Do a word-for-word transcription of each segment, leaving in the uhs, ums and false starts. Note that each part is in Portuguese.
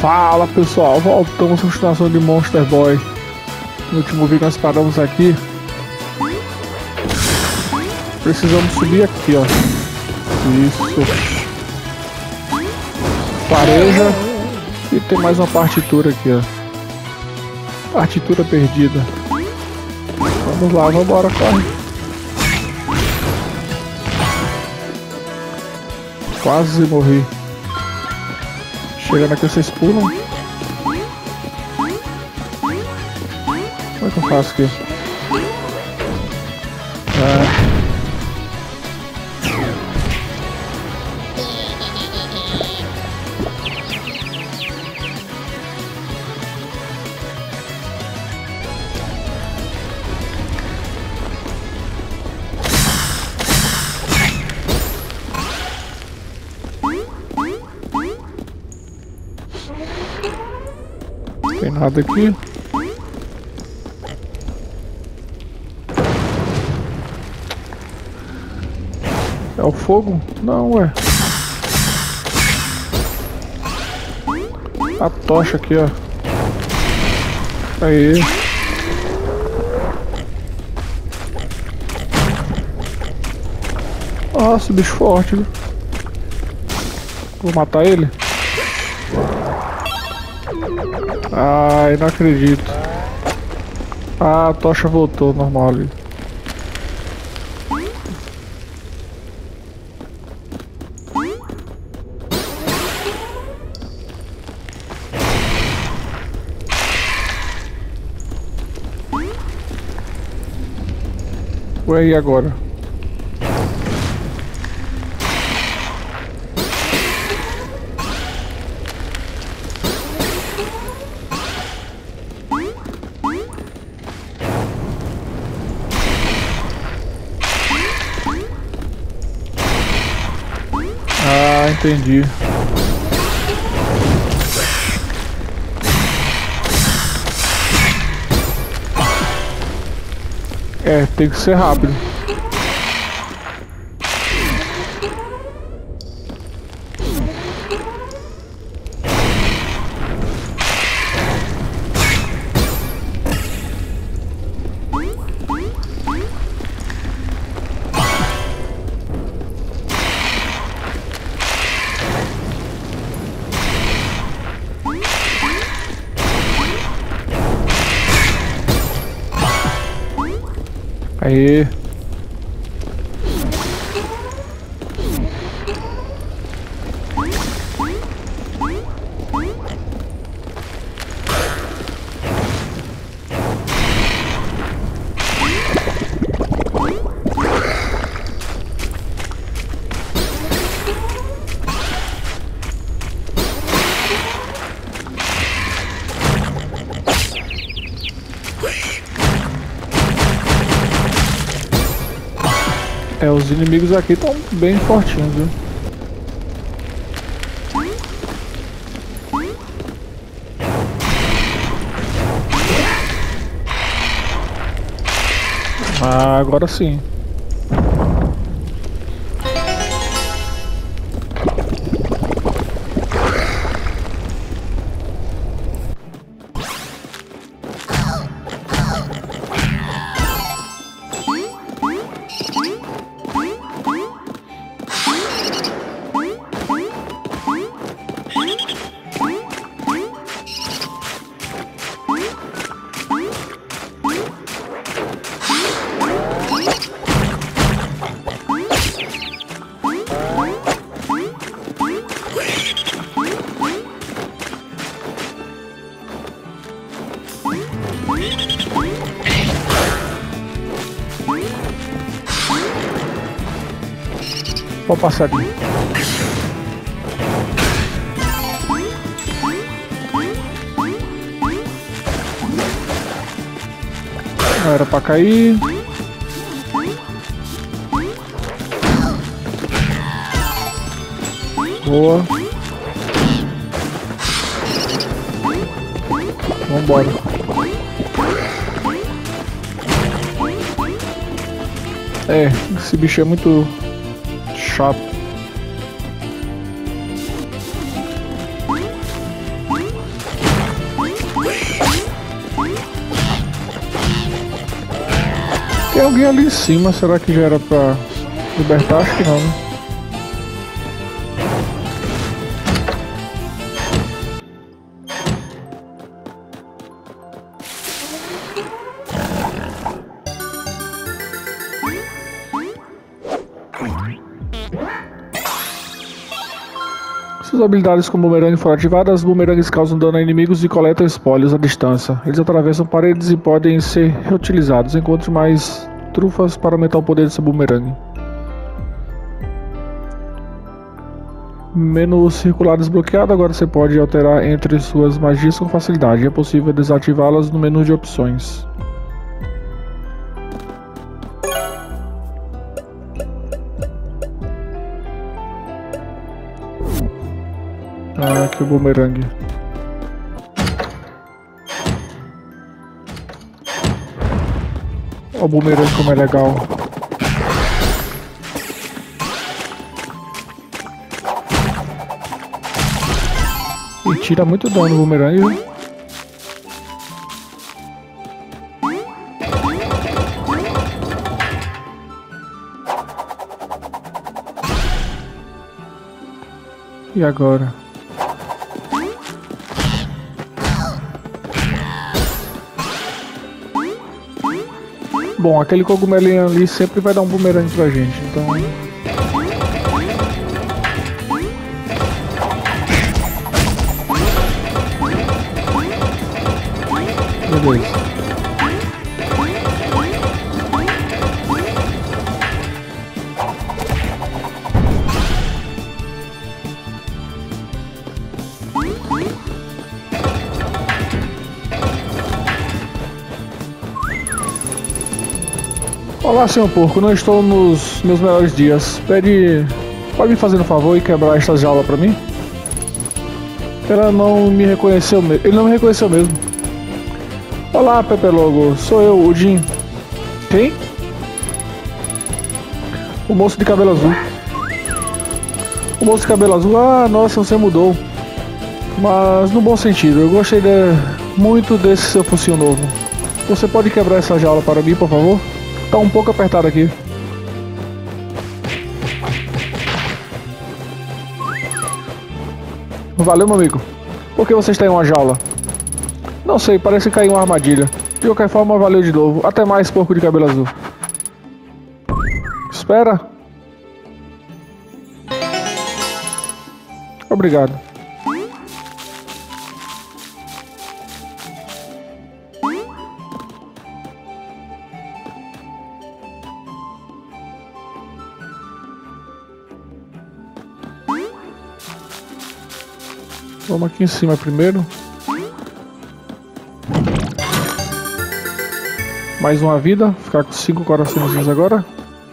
Fala pessoal, voltamos à continuação de Monster Boy. No último vídeo nós paramos aqui. Precisamos subir aqui, ó. Isso. Pareja. E tem mais uma partitura aqui, ó. Partitura perdida. Vamos lá, vamos embora, corre. Quase morri. Chegando aqui vocês pulam. Como é que eu faço aqui? Ah. Tem nada aqui. É o fogo? Não, ué. A tocha aqui, ó. Aí. Nossa, bicho forte, viu? Vou matar ele? Ai, não acredito. Ah, a tocha voltou normal ali. Ué, e agora? Ah, entendi. É, tem que ser rápido. Aí. É, os inimigos aqui estão bem fortinhos, viu? Ah, agora sim. Vou passar aqui. Não era pra cair. Boa. Vambora. É, esse bicho é muito chato. alguém ali em cima, será que já era pra libertar? Acho que não, né? Suas habilidades com bumerangue foram ativadas, os bumerangues causam dano a inimigos e coletam espólios à distância. Eles atravessam paredes e podem ser reutilizados. Encontre mais trufas para aumentar o poder do seu bumerangue. Menu circular desbloqueado, agora você pode alterar entre suas magias com facilidade. É possível desativá-las no menu de opções. Ah, aqui o bumerangue. Olha o bumerangue como é legal. E tira muito dano o bumerangue, viu? E agora? Bom, aquele cogumelinho ali sempre vai dar um bumerangue pra gente, então... Beleza. Olá, senhor porco, não estou nos meus melhores dias. Pede... Pode me fazer um favor e quebrar esta jaula pra mim? Ela não me reconheceu mesmo. Ele não me reconheceu mesmo. Olá, Pepe Logo. Sou eu, o Jim. Quem? O moço de cabelo azul. O moço de cabelo azul? Ah, nossa, você mudou. Mas no bom sentido. Eu gostei de... muito desse seu focinho novo. Você pode quebrar essa jaula para mim, por favor? Tá um pouco apertado aqui. Valeu, meu amigo. Por que você está em uma jaula? Não sei, parece que caiu uma armadilha. De qualquer forma, valeu de novo. Até mais, porco de cabelo azul. Espera. Obrigado. Vamos aqui em cima primeiro. Mais uma vida, ficar com cinco coraçõezinhos agora.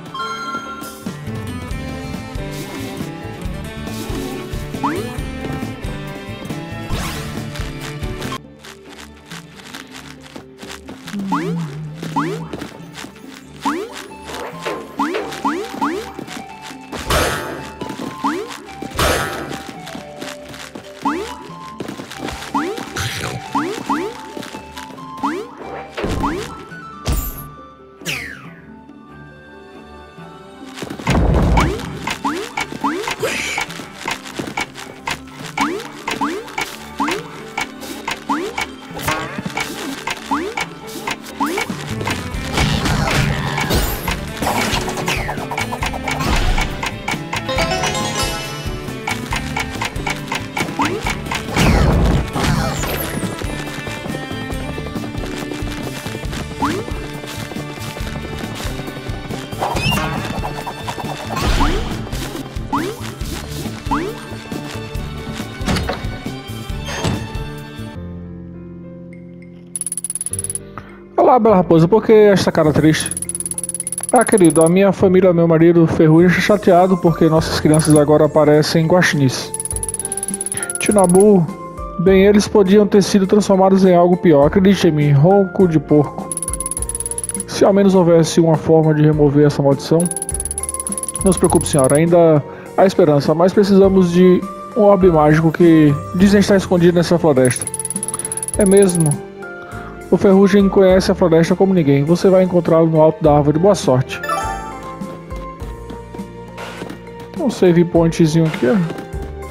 Olá, bela raposa, por que esta cara triste? Ah, querido, a minha família, meu marido Ferrugem está chateado porque nossas crianças agora parecem guaxinins. Tinabu, bem, eles podiam ter sido transformados em algo pior, acredite em mim, ronco de porco. Se ao menos houvesse uma forma de remover essa maldição. Não se preocupe, senhora, ainda há esperança, mas precisamos de um orbe mágico que dizem estar escondido nessa floresta. É mesmo? O Ferrugem conhece a floresta como ninguém. Você vai encontrá-lo no alto da árvore. Boa sorte. Um save pointzinho aqui, ó.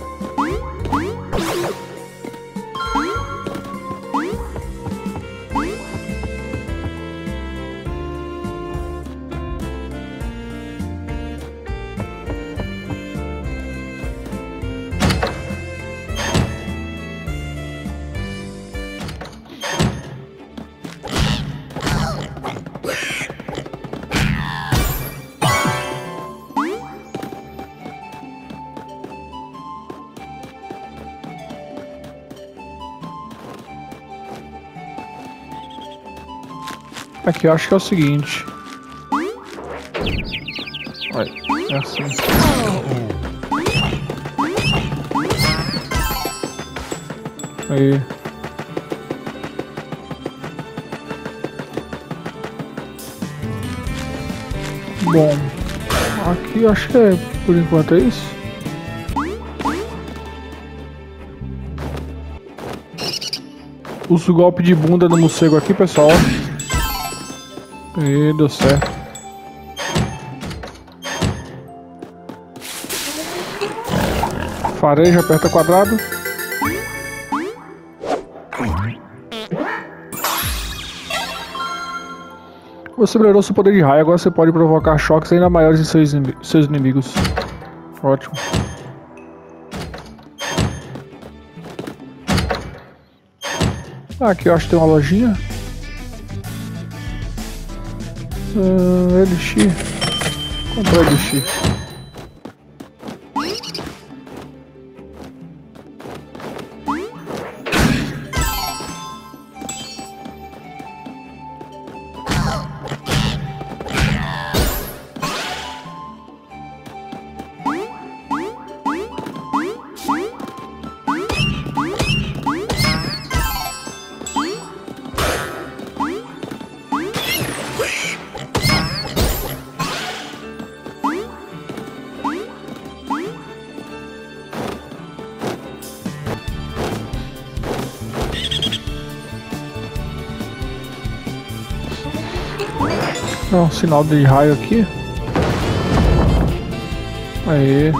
Aqui eu acho que é o seguinte. Olha, é assim. Aí. Bom, aqui eu acho que é, por enquanto é isso. Uso o golpe de bunda do morcego aqui, pessoal. E deu certo. Fareja, aperta quadrado. Você melhorou seu poder de raio, agora você pode provocar choques ainda maiores em seus, seus inimigos. Ótimo. Aqui eu acho que tem uma lojinha. Uh, Elixir. Comprar Elixir. Não, um sinal de raio aqui. Aí.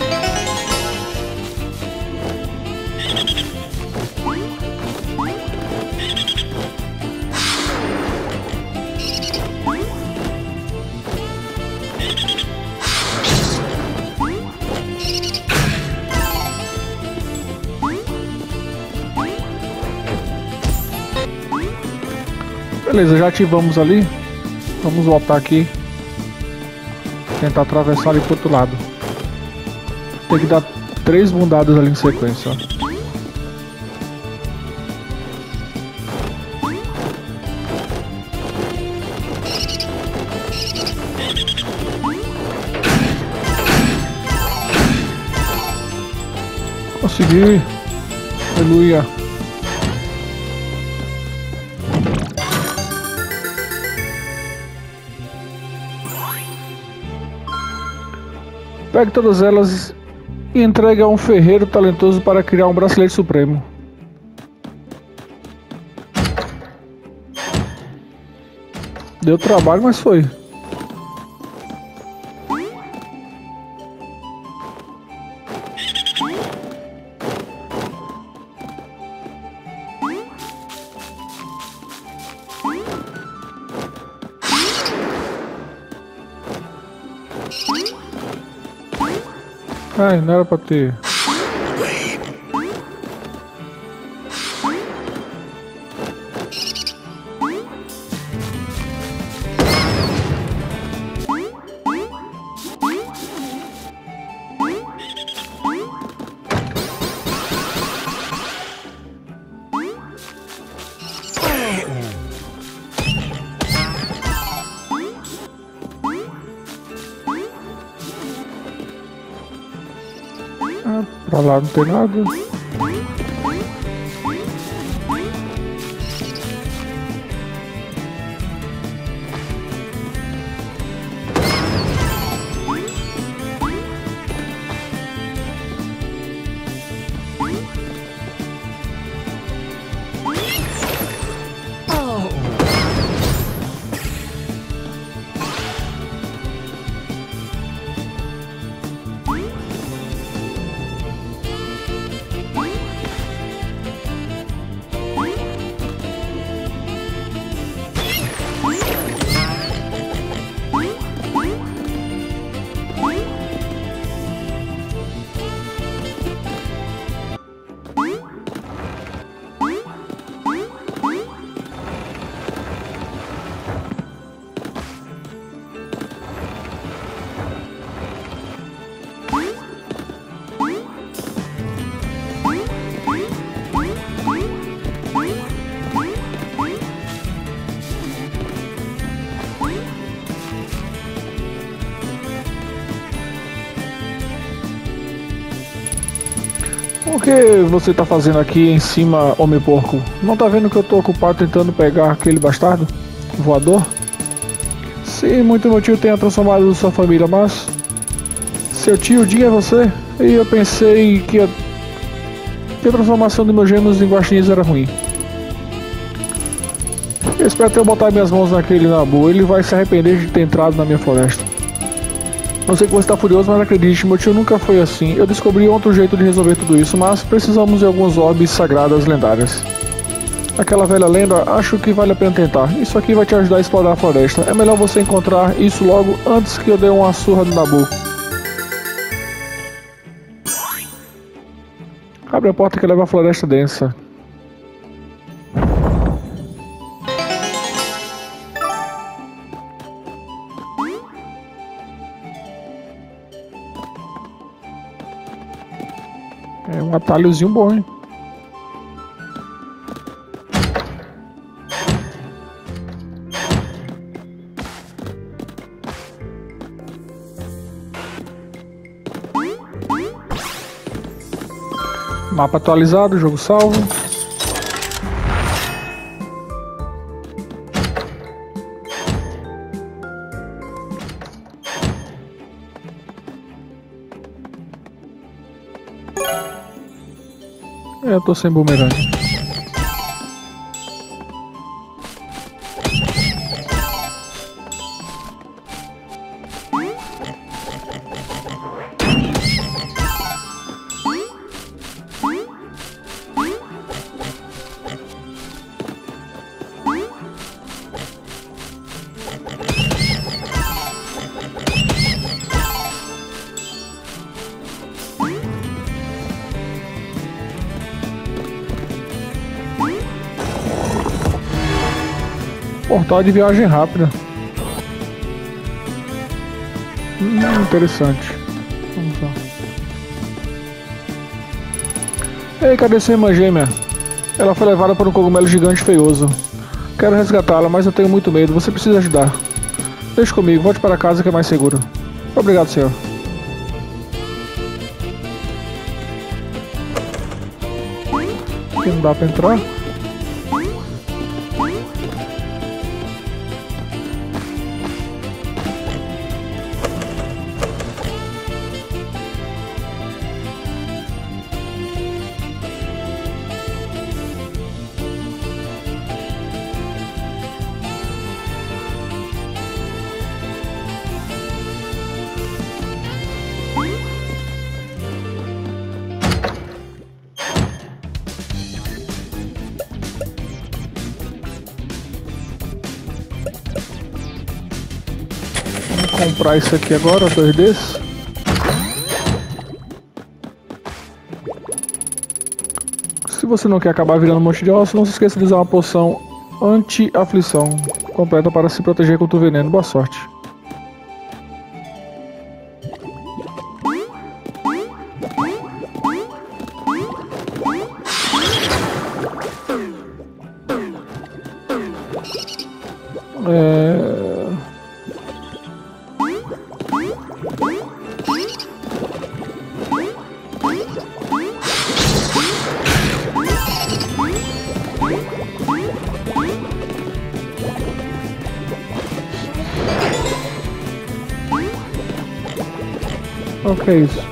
Beleza, já ativamos ali. Vamos voltar aqui. Tentar atravessar ali pro outro lado. Tem que dar três bundadas ali em sequência, ó. Consegui. Aleluia. Pegue todas elas e entregue a um ferreiro talentoso para criar um bracelete supremo. Deu trabalho, mas foi. Ai, não era pra ter. Ah, pra lá não tem nada. O que você tá fazendo aqui em cima, homem porco? Não tá vendo que eu tô ocupado tentando pegar aquele bastardo voador? Sim, muito meu tio tenha transformado sua família, mas... Seu tio, Jim, é você? E eu pensei que a, que a transformação de meus gêmeos em guaxinins era ruim. Eu espero até eu botar minhas mãos naquele Nabu, ele vai se arrepender de ter entrado na minha floresta. Não sei que você está furioso, mas acredite, meu tio nunca foi assim. Eu descobri outro jeito de resolver tudo isso, mas precisamos de alguns orbes sagradas lendárias. Aquela velha lenda, acho que vale a pena tentar. Isso aqui vai te ajudar a explorar a floresta. É melhor você encontrar isso logo antes que eu dê uma surra no Nabu. Abre a porta que leva à floresta densa. É um atalhozinho bom, hein? Mapa atualizado, jogo salvo. É, eu tô sem bumerangue. Portal de viagem rápida. Hum, interessante. Vamos lá. Ei, cadê sua irmã gêmea? Ela foi levada por um cogumelo gigante feioso. Quero resgatá-la, mas eu tenho muito medo. Você precisa ajudar. Deixe comigo, volte para casa que é mais seguro. Obrigado, senhor. Aqui não dá pra entrar. Vou comprar isso aqui agora, dois desses. Se você não quer acabar virando um monte de ossos, não se esqueça de usar uma poção anti-aflição completa para se proteger contra o veneno. Boa sorte. É... O que é isso?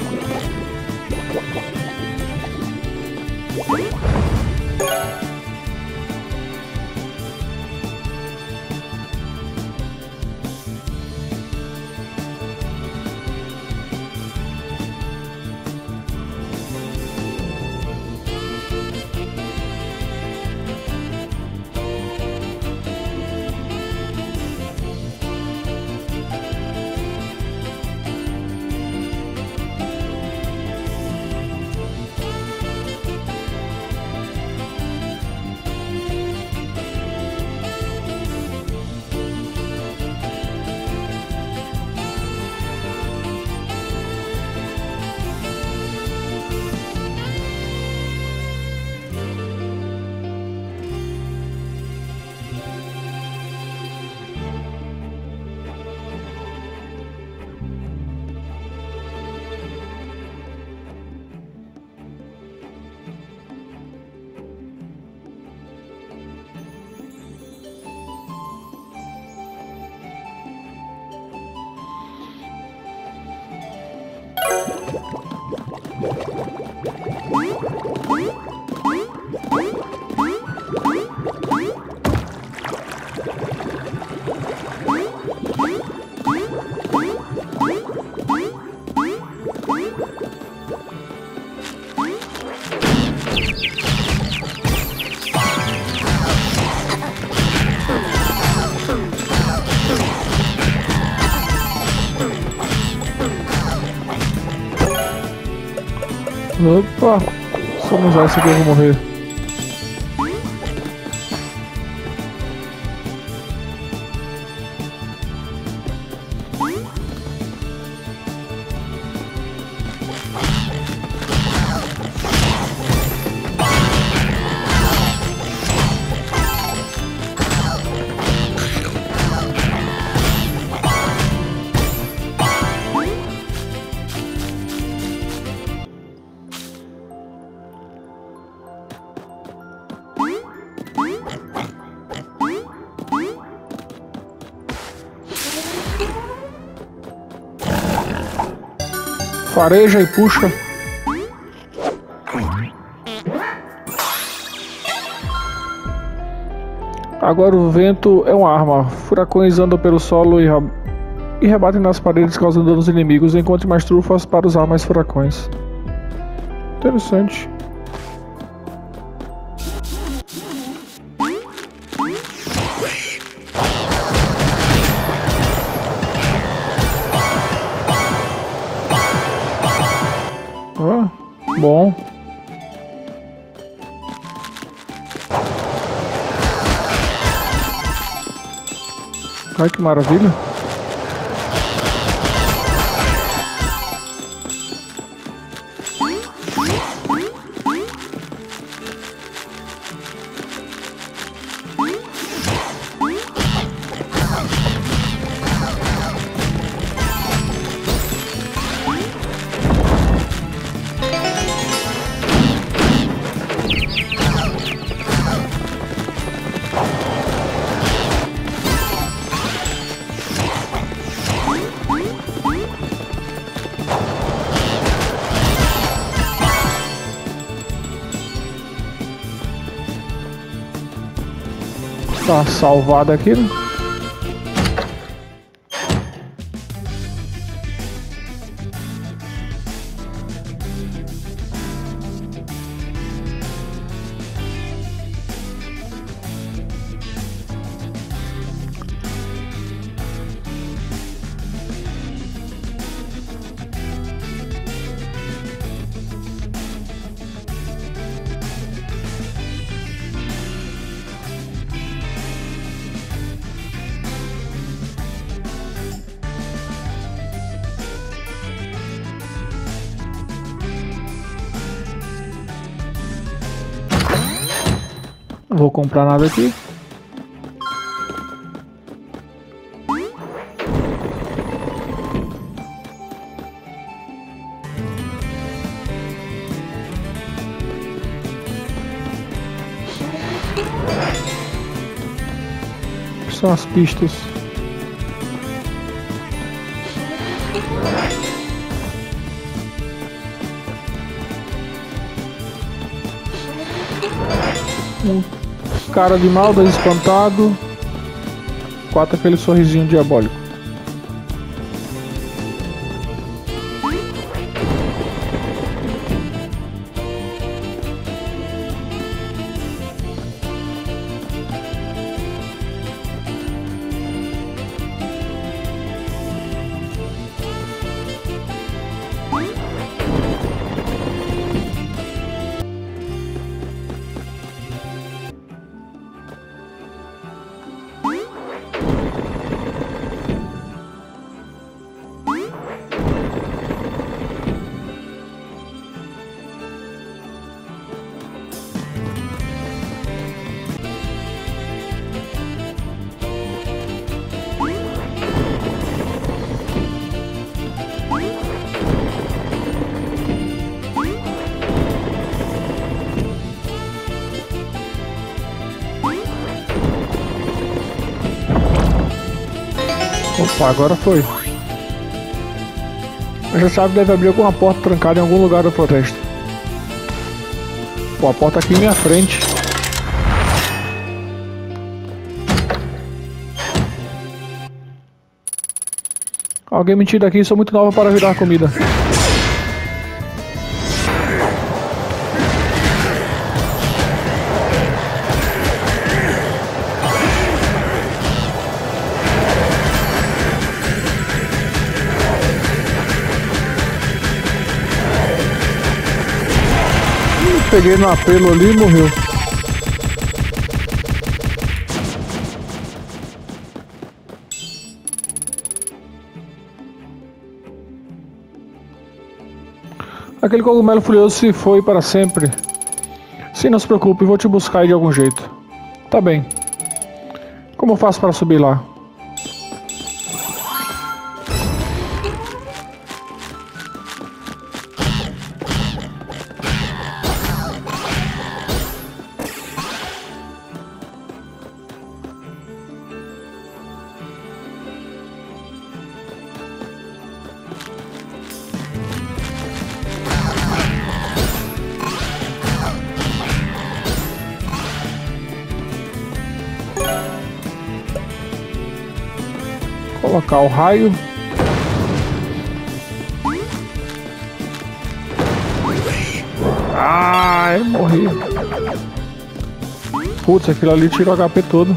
Opa, só não usar isso aqui eu vou morrer. Fareja e puxa. Agora o vento é uma arma. Furacões andam pelo solo e, e rebatem nas paredes causando danos inimigos. Encontre mais trufas para usar mais furacões. Interessante. Ah, bom. Ai, que maravilha. Tá salvado aqui, né? Não vou comprar nada aqui. São as pistas. Um cara de mal, dois espantado, quatro aquele sorrisinho diabólico. Opa, agora foi. Essa chave deve abrir alguma porta trancada em algum lugar da floresta. Pô, a porta aqui em minha frente. Alguém me tira daqui, sou muito nova para virar comida. Peguei no apelo ali e morreu. Aquele cogumelo furioso se foi para sempre. Sim, não se preocupe, vou te buscar aí de algum jeito. Tá bem. Como eu faço para subir lá? Colocar o raio. Ai, morri. Putz, aquilo ali tirou o H P todo.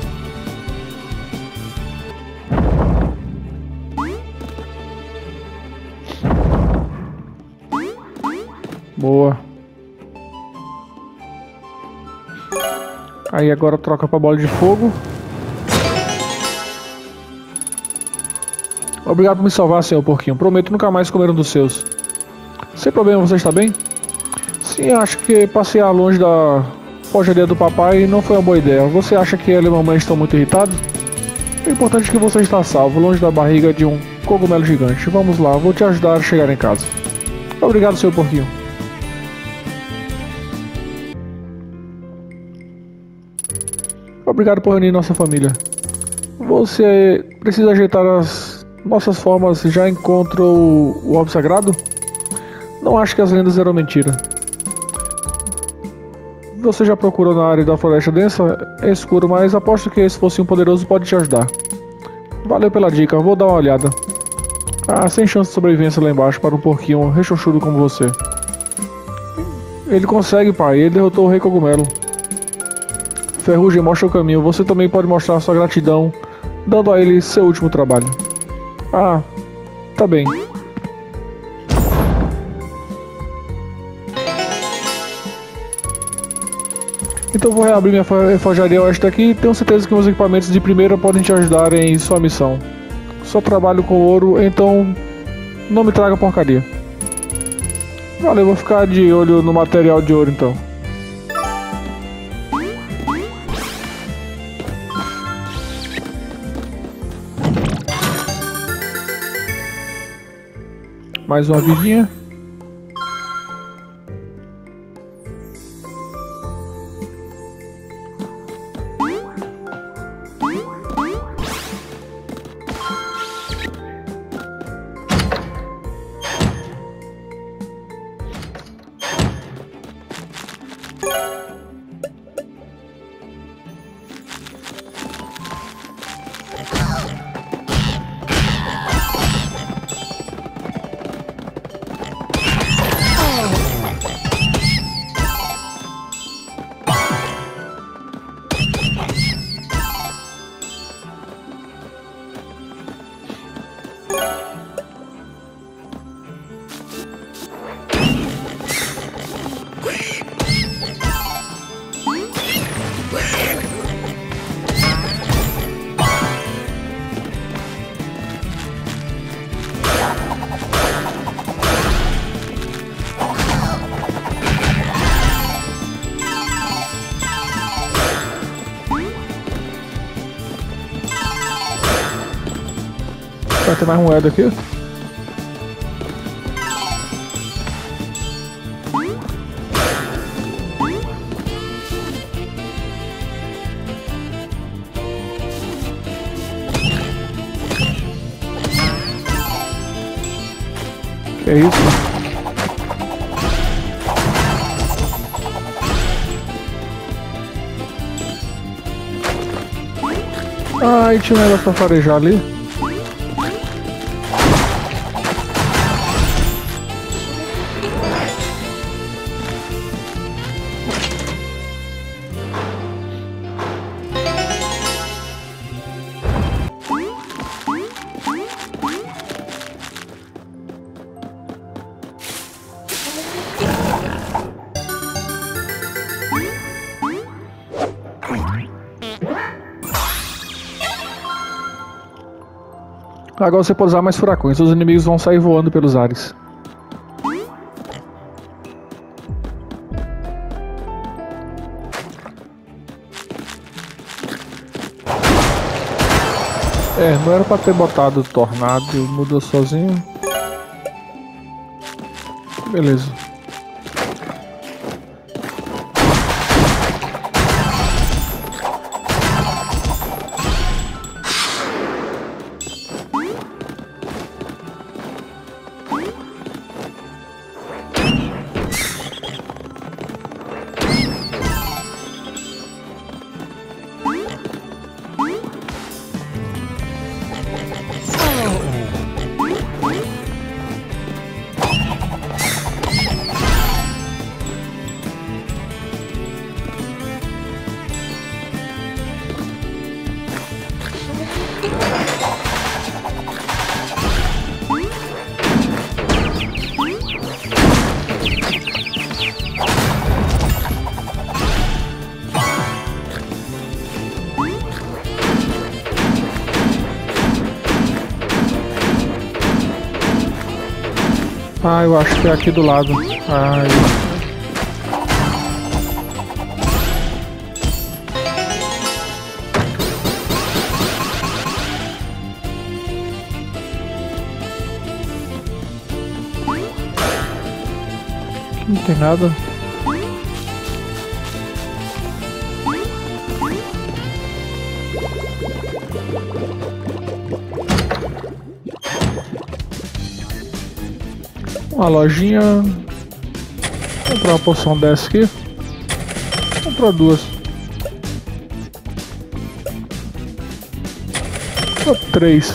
Boa. Aí agora troca pra bola de fogo. Obrigado por me salvar, senhor porquinho. Prometo nunca mais comer um dos seus. Sem problema, você está bem? Sim, acho que passear longe da forjaria do papai não foi uma boa ideia. Você acha que ela e a mamãe estão muito irritados? O importante é que você está salvo, longe da barriga de um cogumelo gigante. Vamos lá, vou te ajudar a chegar em casa. Obrigado, senhor porquinho. Obrigado por reunir nossa família. Você precisa ajeitar as nossas formas. Já encontrou o Orbe Sagrado? Não acho que as lendas eram mentira. Você já procurou na área da floresta densa? É escuro, mas aposto que esse fosse um poderoso pode te ajudar. Valeu pela dica, vou dar uma olhada. Ah, sem chance de sobrevivência lá embaixo para um porquinho rechonchudo como você. Ele consegue, pai, ele derrotou o Rei Cogumelo. Ferrugem mostra o caminho, você também pode mostrar sua gratidão, dando a ele seu último trabalho. Ah, tá bem. Então vou reabrir minha forjaria oeste aqui. Tenho certeza que meus equipamentos de primeira podem te ajudar em sua missão. Só trabalho com ouro, então não me traga porcaria. Valeu, vou ficar de olho no material de ouro então. Mais uma vidinha. Vai ter mais moeda aqui? Que é isso? Ai, tinha um negócio pra farejar ali. Agora você pode usar mais furacões, os inimigos vão sair voando pelos ares. É, não era pra ter botado tornado, mudou sozinho. Beleza. Ah, eu acho que é aqui do lado. Ai. Não tem nada. Uma lojinha. Vou comprar uma porção dessa aqui. Vou comprar duas. Vou três.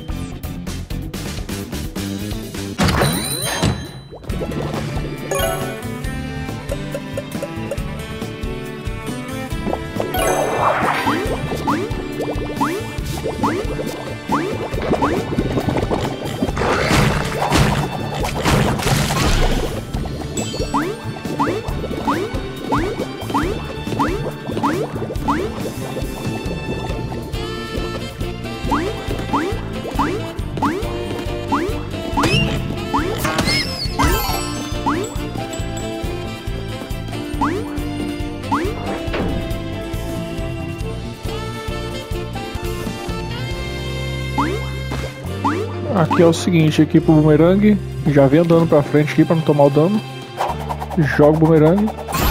Aqui é o seguinte, equipa o bumerangue, já vem andando pra frente aqui pra não tomar o dano. Joga o bumerangue.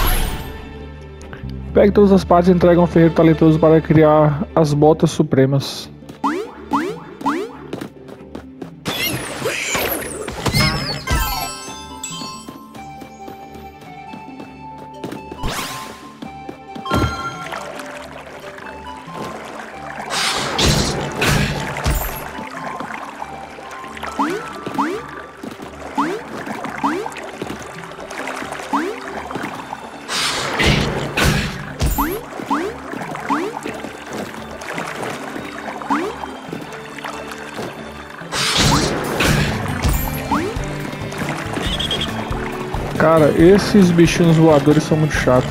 Pegue todas as partes e entrega um ferreiro talentoso para criar as botas supremas. Cara, esses bichinhos voadores são muito chatos.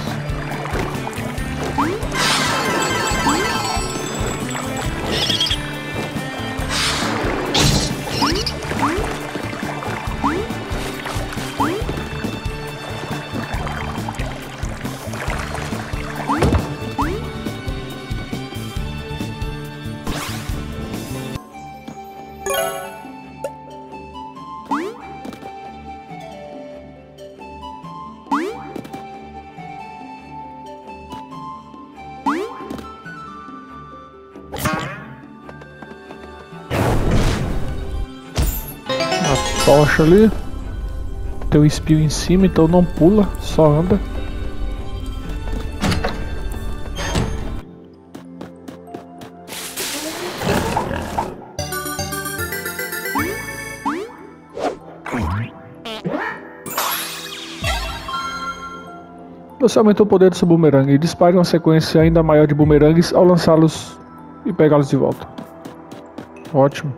Tocha ali. Tem um espinho em cima, então não pula, só anda. Você aumentou o poder do seu bumerangue e dispare uma sequência ainda maior de bumerangues ao lançá-los e pegá-los de volta. Ótimo.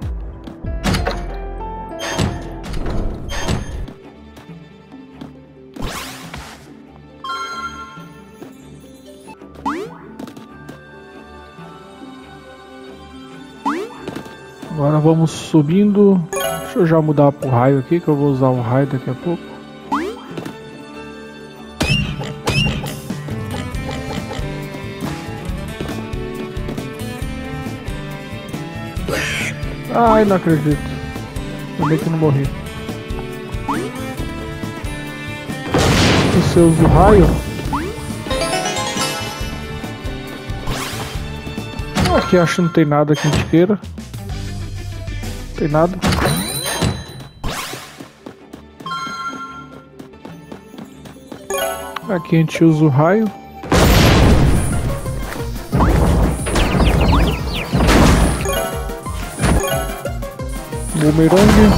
Agora vamos subindo. Deixa eu já mudar pro raio aqui, que eu vou usar o raio daqui a pouco. Ai, não acredito. Também que não morri. Você usa o raio? Aqui acho que não tem nada que a gente queira. Não tem nada. Aqui a gente usa o raio. Bumerangue.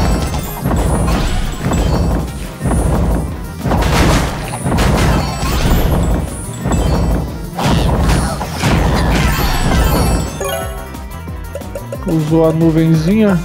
Usou a nuvenzinha.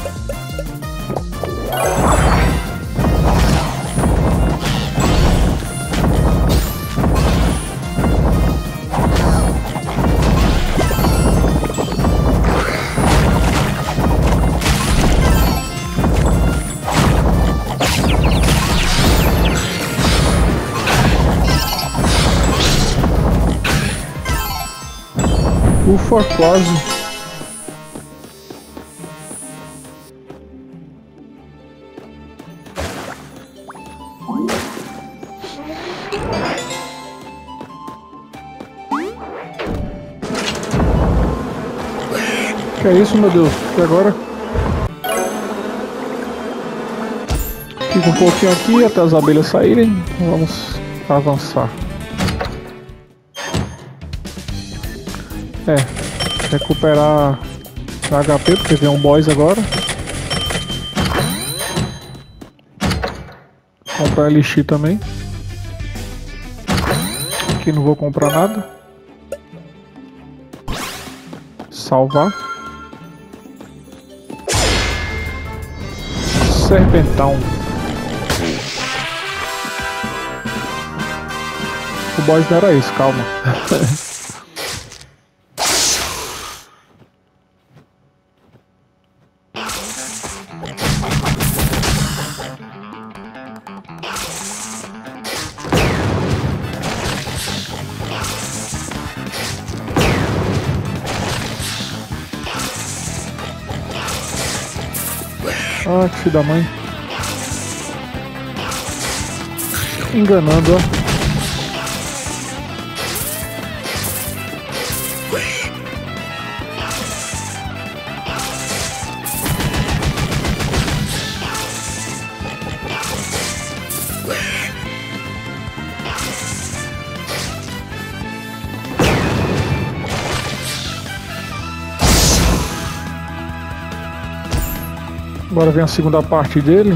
Ufa, quase. Que é isso, meu Deus? E agora? Fica um pouquinho aqui até as abelhas saírem. Vamos avançar. É, recuperar H P, porque vem um boss agora. Comprar elixir também. Aqui não vou comprar nada. Salvar. Serpentão. O boss não era isso, calma. Ah, que filho da mãe. Enganando, ó. Agora vem a segunda parte dele.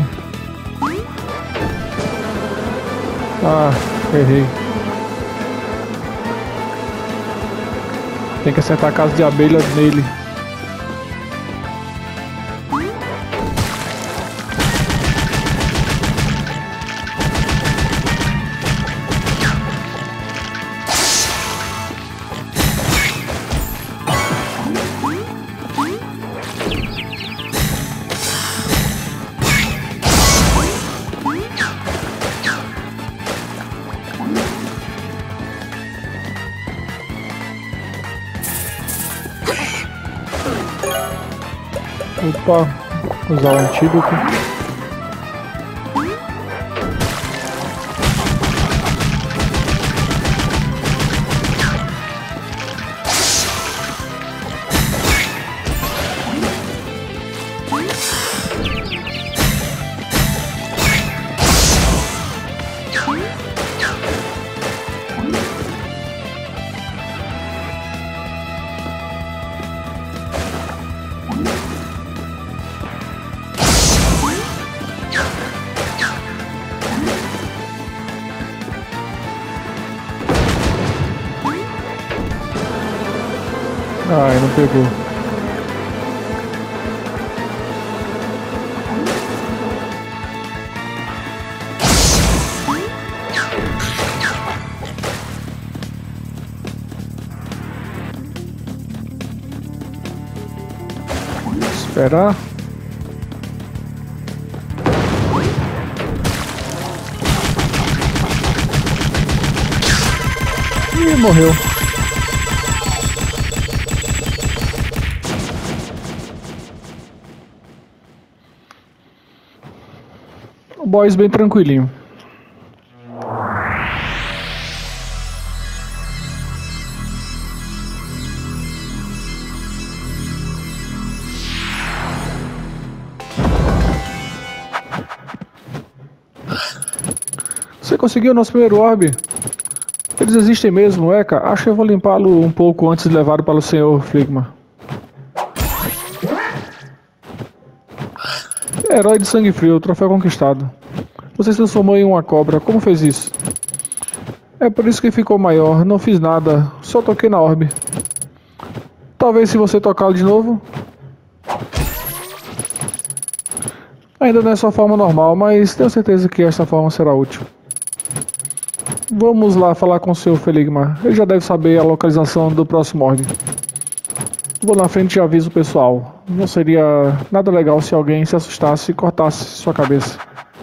Ah, errei. Tem que acertar a casa de abelhas nele. Opa, usar o antídoto. Ai, não pegou. Esperar. Ih, morreu. O boss bem tranquilinho. Você conseguiu o nosso primeiro orbe? Eles existem mesmo, Eka? Acho que eu vou limpá-lo um pouco antes de levá-lo para o senhor Fligma. Herói de sangue frio, troféu conquistado. Você se transformou em uma cobra, como fez isso? É por isso que ficou maior, não fiz nada, só toquei na orbe. Talvez se você tocá-lo de novo... Ainda não é sua forma normal, mas tenho certeza que esta forma será útil. Vamos lá falar com o seu Fligma. Ele já deve saber a localização do próximo orbe. Vou na frente e aviso o pessoal. Não seria nada legal se alguém se assustasse e cortasse sua cabeça.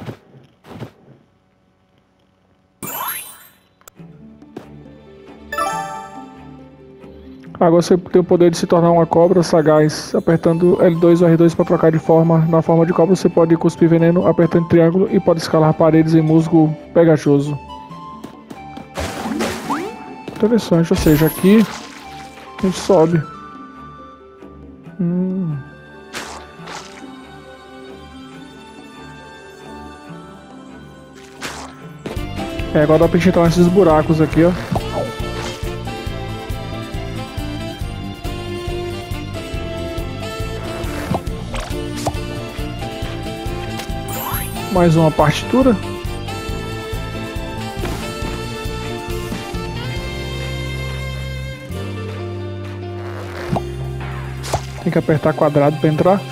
Agora você tem o poder de se tornar uma cobra sagaz. Apertando L dois ou R dois para trocar de forma. Na forma de cobra você pode cuspir veneno apertando triângulo e pode escalar paredes em musgo pegajoso. Interessante, ou seja, aqui a gente sobe. Hum. É, agora dá pra gente entrar nesses buracos aqui, ó. Mais uma partitura. Tem que apertar quadrado para entrar.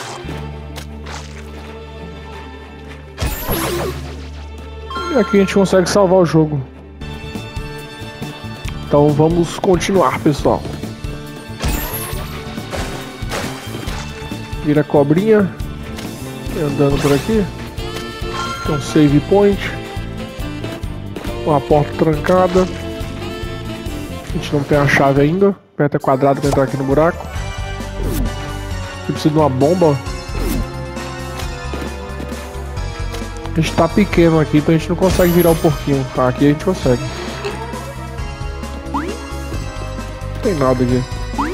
E aqui a gente consegue salvar o jogo. Então vamos continuar, pessoal. Vira cobrinha. Andando por aqui. Tem um save point. Uma porta trancada. A gente não tem a chave ainda. Aperta quadrado para entrar aqui no buraco. Eu preciso de uma bomba. A gente tá pequeno aqui, então a gente não consegue virar o porquinho. Tá, aqui a gente consegue. Não tem nada aqui.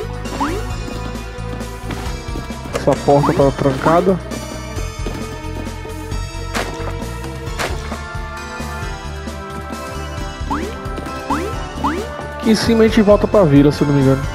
Essa porta tá trancada. Aqui em cima a gente volta pra vila, se eu não me engano.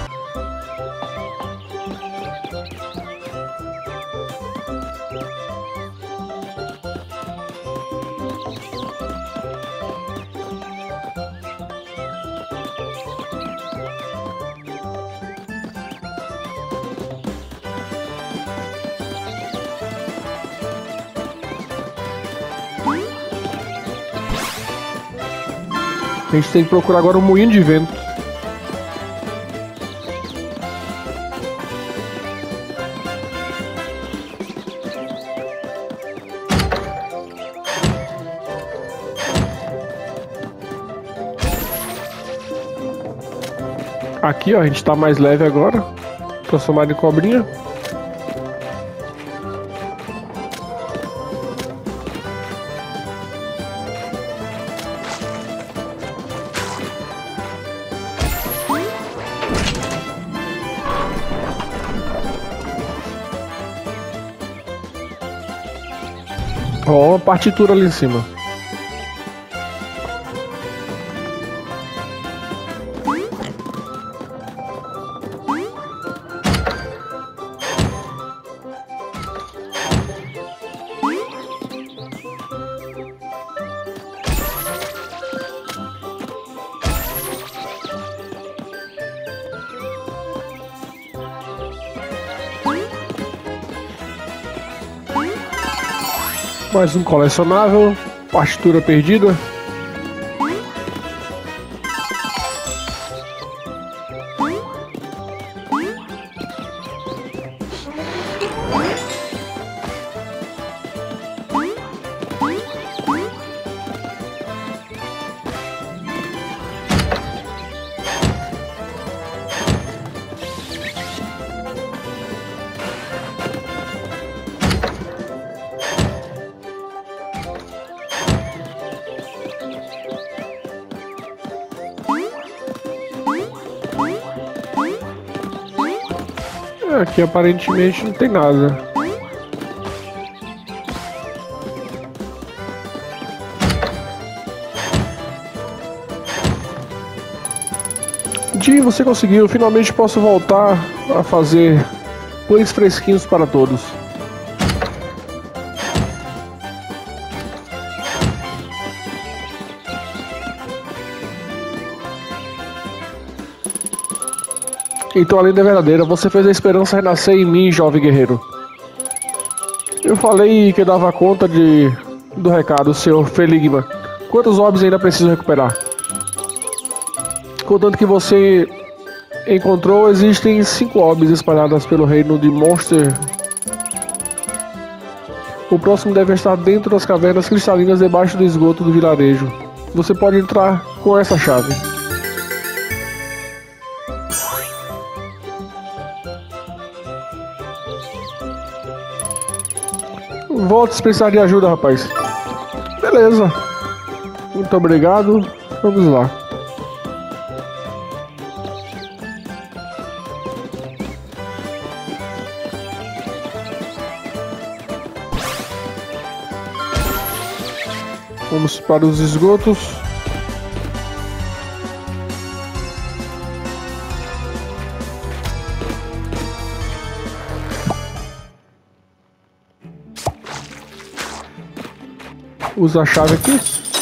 A gente tem que procurar agora um moinho de vento. Aqui, ó, a gente tá mais leve agora. Transformado em cobrinha. Ó, uma partitura ali em cima. Mais um colecionável, partitura perdida. Aqui aparentemente não tem nada. Jim, você conseguiu. Finalmente posso voltar a fazer pães fresquinhos para todos. Então a lenda é verdadeira, você fez a esperança renascer em mim, jovem guerreiro. Eu falei que dava conta de do recado, senhor Feligma. Quantos orbes ainda preciso recuperar? Contanto que você encontrou, existem cinco orbes espalhadas pelo reino de Monster. O próximo deve estar dentro das cavernas cristalinas debaixo do esgoto do vilarejo. Você pode entrar com essa chave. Volte se precisar de ajuda, rapaz. Beleza. Muito obrigado. Vamos lá. Vamos para os esgotos. Usa a chave aqui.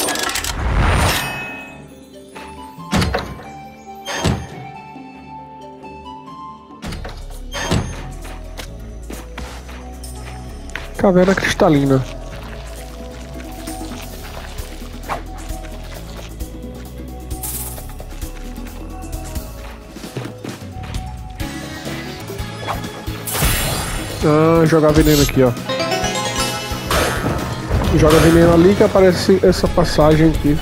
Caverna cristalina. Ah, jogar veneno aqui, ó. Joga veneno ali que aparece essa passagem aqui.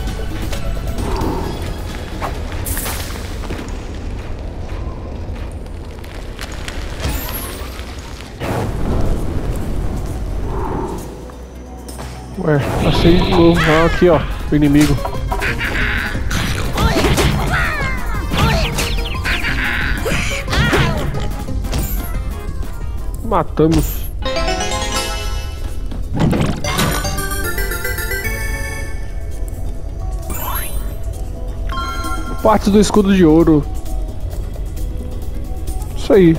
Ué, passei de novo. Ah, aqui ó, o inimigo. Matamos. Partes do escudo de ouro. Isso aí.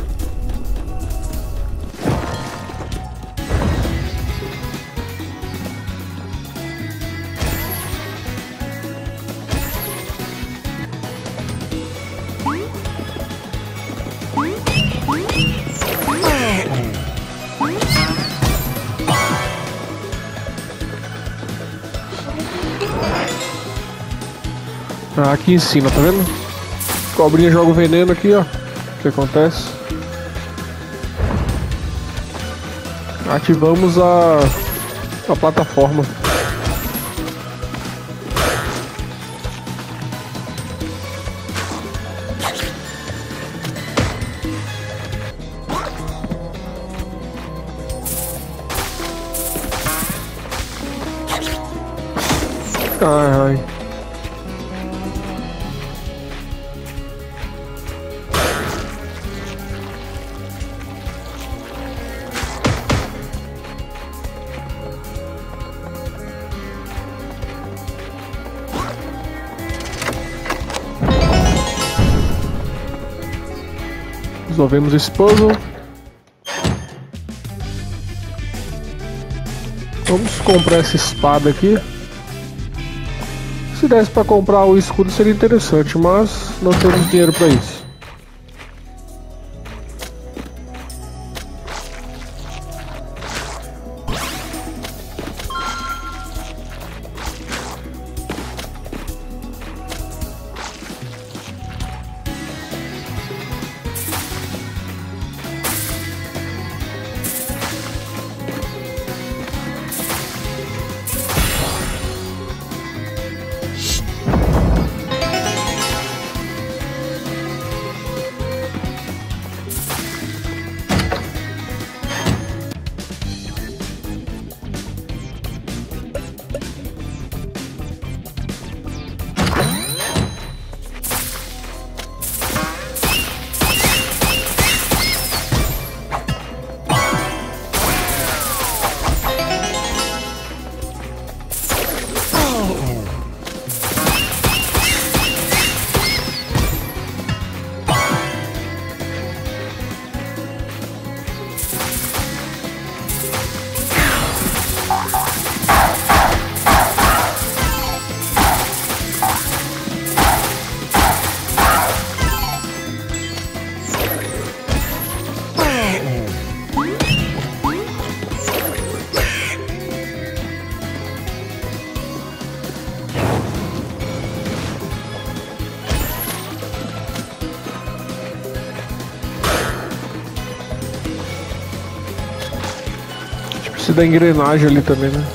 Ah, aqui em cima, tá vendo? Cobrinha joga o veneno aqui, ó. O que acontece? Ativamos a, a plataforma. Ai, ai. Resolvemos esse puzzle. Vamos comprar essa espada aqui. Se desse para comprar o escudo seria interessante, mas não temos dinheiro para isso. da engrenagem ali também, né?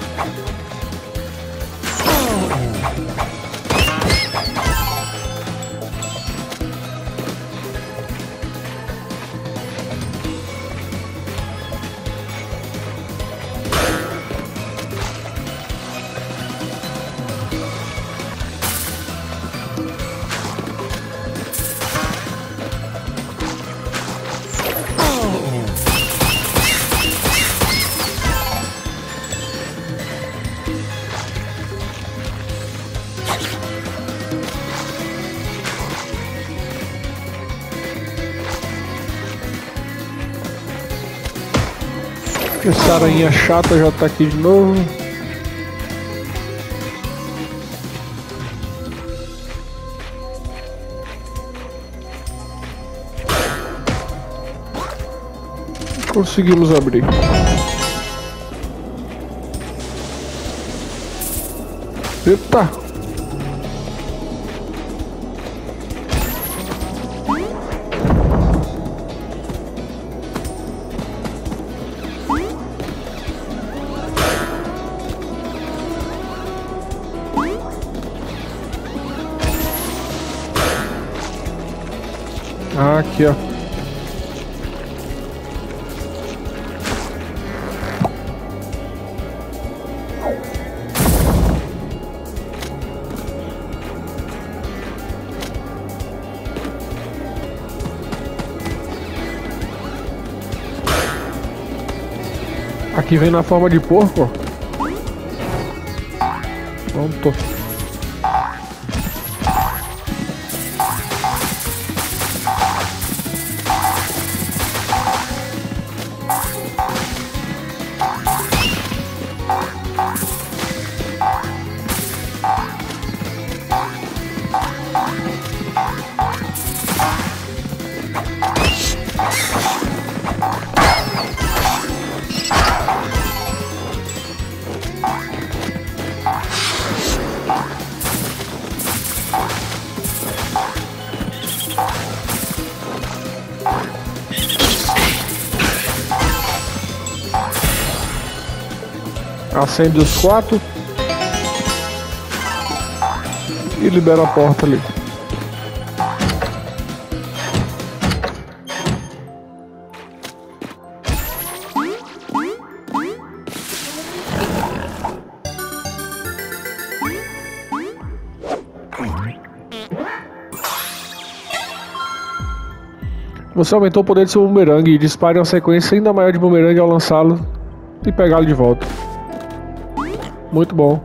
Essa aranha chata já tá aqui de novo. Conseguimos abrir. Eita! Ah, aqui ó. Aqui vem na forma de porco, ó. Pronto. Acende os quatro e libera a porta ali. Você aumentou o poder de seu bumerangue e dispare uma sequência ainda maior de bumerangue ao lançá-lo e pegá-lo de volta. Muito bom.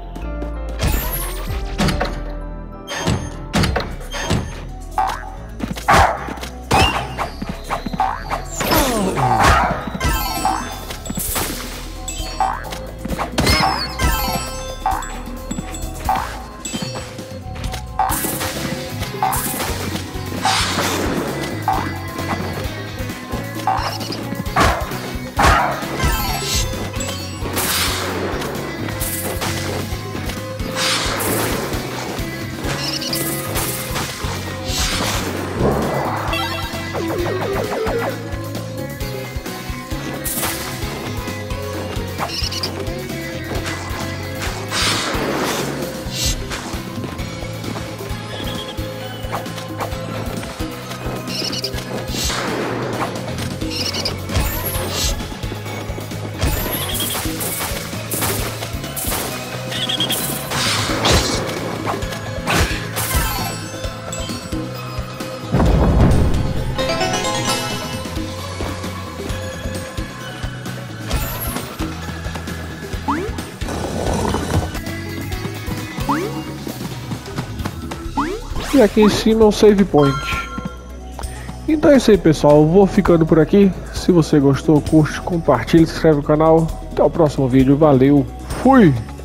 E aqui em cima é um save point. Então é isso aí, pessoal, eu vou ficando por aqui. Se você gostou, curte, compartilha, se inscreve no canal. Até o próximo vídeo, valeu, fui!